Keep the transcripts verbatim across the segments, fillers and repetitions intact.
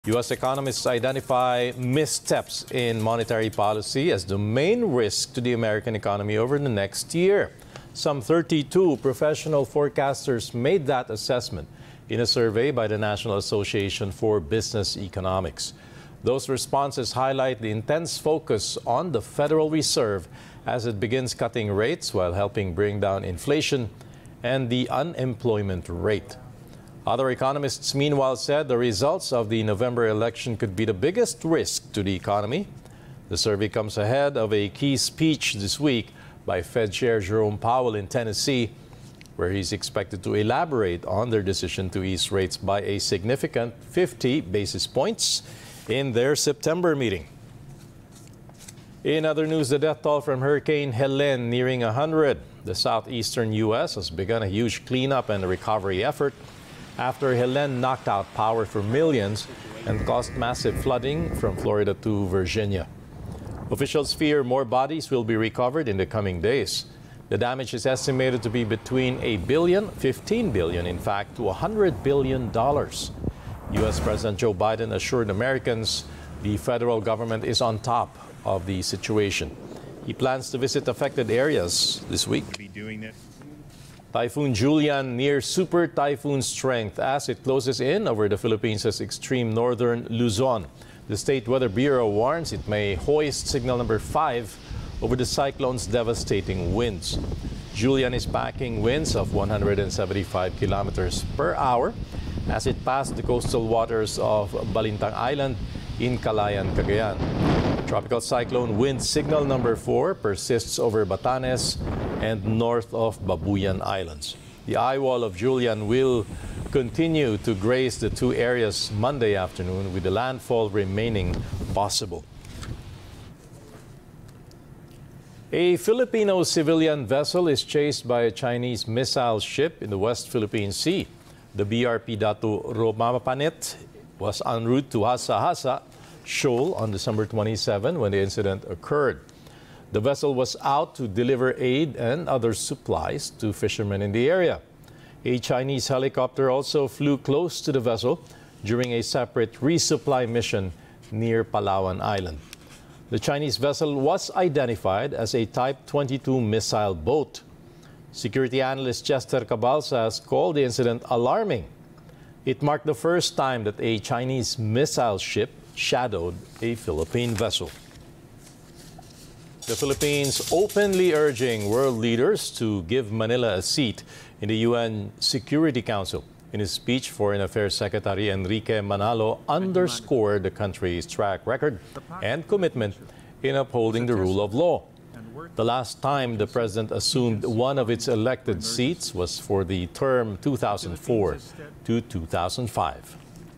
U S economists identify missteps in monetary policy as the main risk to the American economy over the next year. Some thirty-two professional forecasters made that assessment in a survey by the National Association for Business Economics. Those responses highlight the intense focus on the Federal Reserve as it begins cutting rates while helping bring down inflation and the unemployment rate. Other economists, meanwhile, said the results of the November election could be the biggest risk to the economy. The survey comes ahead of a key speech this week by Fed Chair Jerome Powell in Tennessee, where he's expected to elaborate on their decision to ease rates by a significant fifty basis points in their September meeting. In other news, the death toll from Hurricane Helene nearing one hundred. The southeastern U S has begun a huge cleanup and recovery effort after Helene knocked out power for millions and caused massive flooding from Florida to Virginia. Officials fear more bodies will be recovered in the coming days. The damage is estimated to be between a billion, fifteen billion, in fact, to one hundred billion dollars. U S President Joe Biden assured Americans the federal government is on top of the situation. He plans to visit affected areas this week. Be doing this. Typhoon Julian near super typhoon strength as it closes in over the Philippines' extreme northern Luzon. The State Weather Bureau warns it may hoist signal number five over the cyclone's devastating winds. Julian is packing winds of one hundred seventy-five kilometers per hour as it passed the coastal waters of Balintang Island in Calayan, Cagayan. Tropical cyclone wind signal number four persists over Batanes and north of Babuyan Islands. The eye wall of Julian will continue to graze the two areas Monday afternoon, with the landfall remaining possible. A Filipino civilian vessel is chased by a Chinese missile ship in the West Philippine Sea. The B R P Datu Romapanit was en route to Hasa-Hasa Shoal on December twenty-seventh when the incident occurred. The vessel was out to deliver aid and other supplies to fishermen in the area. A Chinese helicopter also flew close to the vessel during a separate resupply mission near Palawan Island. The Chinese vessel was identified as a Type twenty-two missile boat. Security analyst Chester Cabalsas called the incident alarming. It marked the first time that a Chinese missile ship shadowed a Philippine vessel. The Philippines openly urging world leaders to give Manila a seat in the U N Security Council. In his speech, Foreign Affairs Secretary Enrique Manalo underscored the country's track record and commitment in upholding the rule of law. The last time the president assumed one of its elected seats was for the term two thousand four to two thousand five.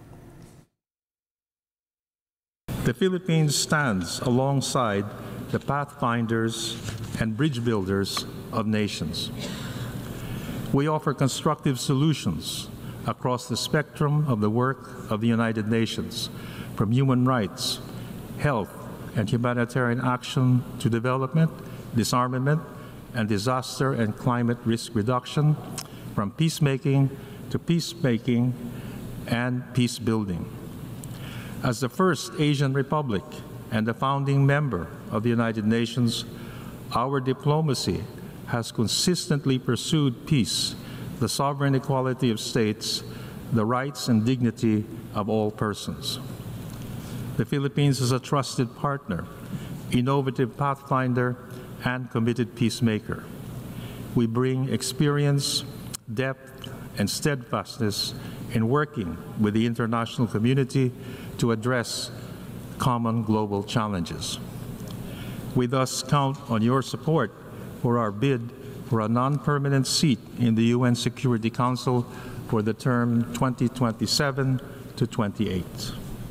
The Philippines stands alongside the pathfinders and bridge builders of nations. We offer constructive solutions across the spectrum of the work of the United Nations, from human rights, health, and humanitarian action to development, disarmament, and disaster and climate risk reduction, from peacemaking to peacemaking and peace building. As the first Asian republic and the founding member of the United Nations, our diplomacy has consistently pursued peace, the sovereign equality of states, the rights and dignity of all persons. The Philippines is a trusted partner, innovative pathfinder, and committed peacemaker. We bring experience, depth, and steadfastness in working with the international community to address common global challenges. We thus count on your support for our bid for a non-permanent seat in the U N Security Council for the term twenty twenty-seven to twenty-eight.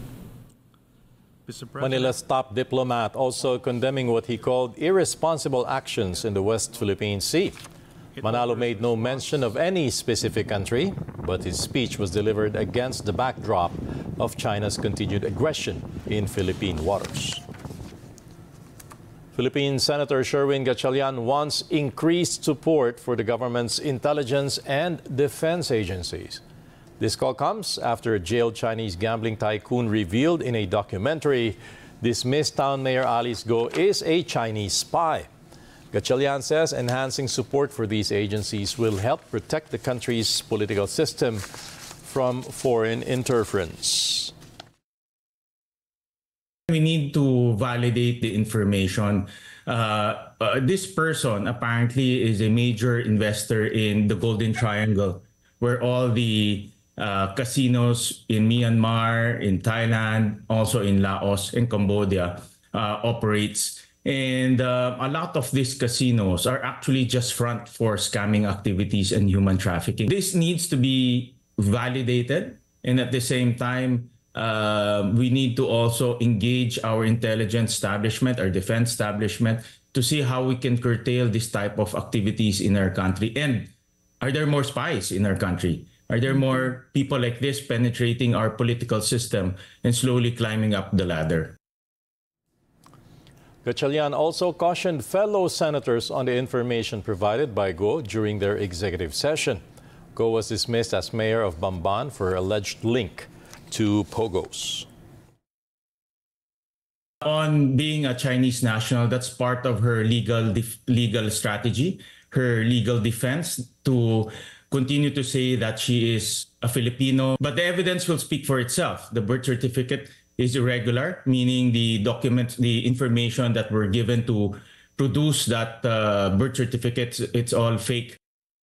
Manila's top diplomat also condemning what he called irresponsible actions in the West Philippine Sea. Manalo made no mention of any specific country, but his speech was delivered against the backdrop of China's continued aggression in Philippine waters. Philippine Senator Sherwin Gatchalian wants increased support for the government's intelligence and defense agencies. This call comes after a jailed Chinese gambling tycoon revealed in a documentary dismissed town Mayor Alice Go is a Chinese spy. Gatchalian says enhancing support for these agencies will help protect the country's political system from foreign interference. We need to validate the information. Uh, uh, this person apparently is a major investor in the Golden Triangle, where all the uh, casinos in Myanmar, in Thailand, also in Laos and Cambodia uh, operates. And uh, a lot of these casinos are actually just front for scamming activities and human trafficking. This needs to be validated, and at the same time, uh, we need to also engage our intelligence establishment, our defense establishment, to see how we can curtail this type of activities in our country. And are there more spies in our country? Are there more people like this penetrating our political system and slowly climbing up the ladder? Gatchalian also cautioned fellow senators on the information provided by Go during their executive session. Go was dismissed as mayor of Bamban for alleged link to Pogos. On being a Chinese national, that's part of her legal legal strategy, her legal defense, to continue to say that she is a Filipino. But the evidence will speak for itself. The birth certificate is irregular, meaning the documents, the information that were given to produce that uh, birth certificate, it's all fake.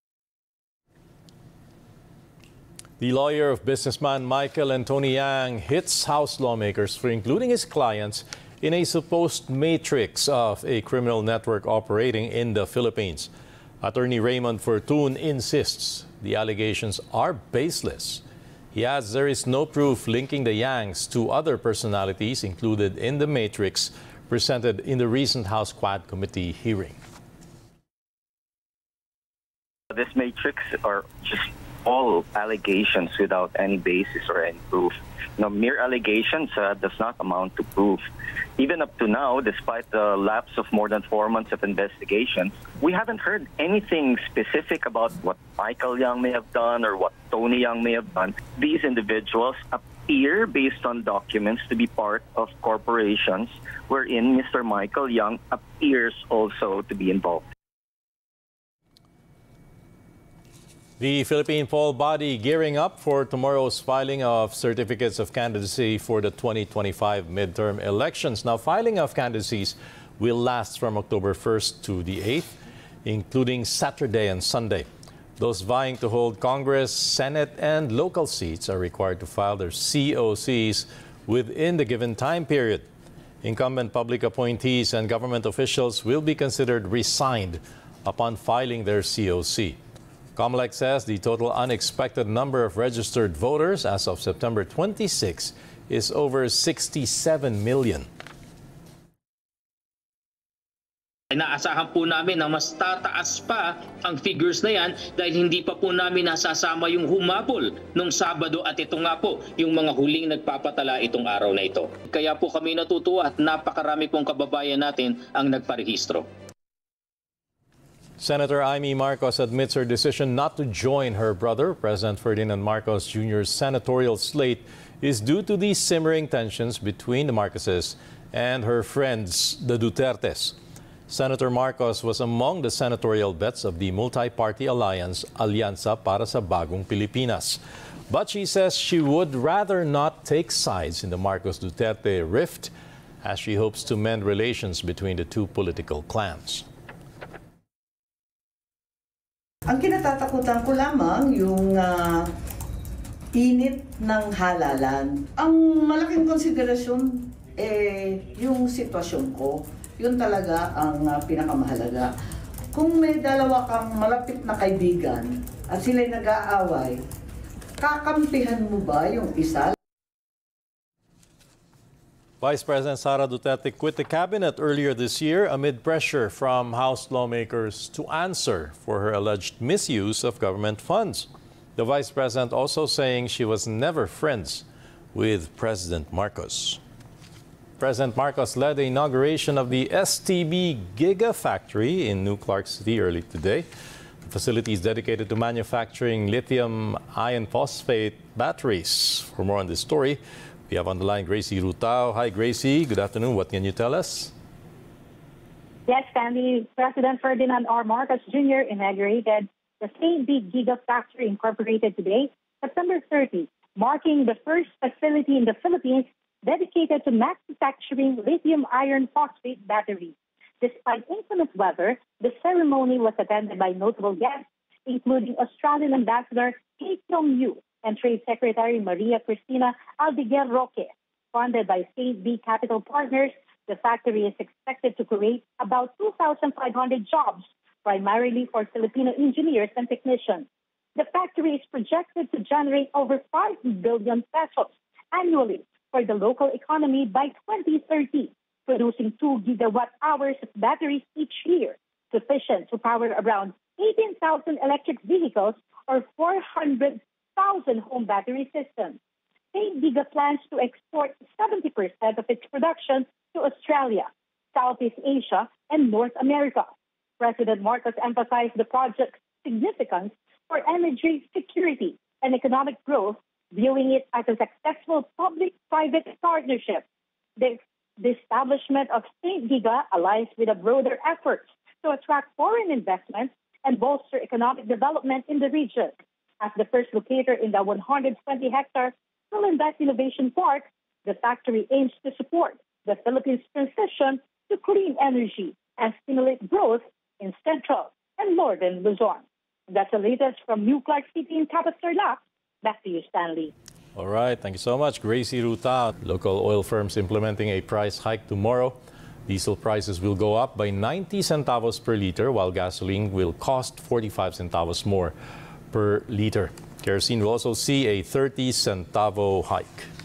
The lawyer of businessman Michael and Tony Yang hits House lawmakers for including his clients in a supposed matrix of a criminal network operating in the Philippines. Attorney Raymond Fortun insists the allegations are baseless. He adds there is no proof linking the Yangs to other personalities included in the matrix presented in the recent House Quad Committee hearing. This matrix are just all allegations without any basis or any proof. You know, mere allegations uh, does not amount to proof. Even up to now, despite the lapse of more than four months of investigations, we haven't heard anything specific about what Michael Yang may have done or what Tony Yang may have done. These individuals appear, based on documents, to be part of corporations wherein Mister Michael Yang appears also to be involved. The Philippine poll body gearing up for tomorrow's filing of certificates of candidacy for the twenty twenty-five midterm elections. Now, filing of candidacies will last from October first to the eighth, including Saturday and Sunday. Those vying to hold Congress, Senate, and local seats are required to file their C O Cs within the given time period. Incumbent public appointees and government officials will be considered resigned upon filing their C O C. COMELEC says the total unexpected number of registered voters as of September twenty-sixth is over sixty-seven million. Inaasahan po namin na mas tataas pa ang figures na yan dahil hindi pa po namin nasasama yung humabol nung Sabado at ito nga po yung mga huling nagpapatala itong araw na ito. Kaya po kami natutuwa at napakarami pong kababayan natin ang nagparehistro. Senator Amy Marcos admits her decision not to join her brother, President Ferdinand Marcos Junior's senatorial slate is due to the simmering tensions between the Marcoses and her friends, the Dutertes. Senator Marcos was among the senatorial bets of the multi-party alliance Alianza para sa Bagong Pilipinas. But she says she would rather not take sides in the Marcos-Duterte rift as she hopes to mend relations between the two political clans. Ang kinatatakutan ko lamang yung uh, init ng halalan. Ang malaking konsiderasyon eh yung sitwasyon ko. Yun talaga ang uh, pinakamahalaga. Kung may dalawa kang malapit na kaibigan at sila'y nag-aaway, kakampihan mo ba yung isa? Vice President Sara Duterte quit the cabinet earlier this year amid pressure from House lawmakers to answer for her alleged misuse of government funds. The Vice President also saying she was never friends with President Marcos. President Marcos led the inauguration of the S T B Gigafactory in New Clark City early today. The The facility is dedicated to manufacturing lithium iron phosphate batteries. For more on this story, we have on the line Gracie Rutao. Hi, Gracie. Good afternoon. What can you tell us? Yes, Stanley. President Ferdinand R. Marcos Junior inaugurated the Saint D Gigafactory Incorporated today, September thirtieth, marking the first facility in the Philippines dedicated to manufacturing lithium iron phosphate batteries. Despite inclement weather, the ceremony was attended by notable guests, including Australian Ambassador Kate Yong-yu and Trade Secretary Maria Cristina Aldeguer Roque. Funded by Saint D Capital Partners, the factory is expected to create about two thousand five hundred jobs, primarily for Filipino engineers and technicians. The factory is projected to generate over five billion pesos annually for the local economy by twenty thirty, producing two gigawatt hours of batteries each year, sufficient to power around eighteen thousand electric vehicles or four hundred thousand home battery systems. Saint Giga plans to export seventy percent of its production to Australia, Southeast Asia, and North America. President Marcos emphasized the project's significance for energy security and economic growth, viewing it as a successful public-private partnership. The, the establishment of Saint Giga aligns with a broader effort to attract foreign investment and bolster economic development in the region. As the first locator in the one hundred twenty hectare Philinvest Innovation Park, the factory aims to support the Philippines' transition to clean energy and stimulate growth in central and northern Luzon. That's the latest from New Clark City in Capiz, Tarlac. Back to you, Stanley. All right, thank you so much, Gracie Rutao. Local oil firms implementing a price hike tomorrow. Diesel prices will go up by ninety centavos per liter, while gasoline will cost forty-five centavos more per liter. Kerosene will also see a thirty centavo hike.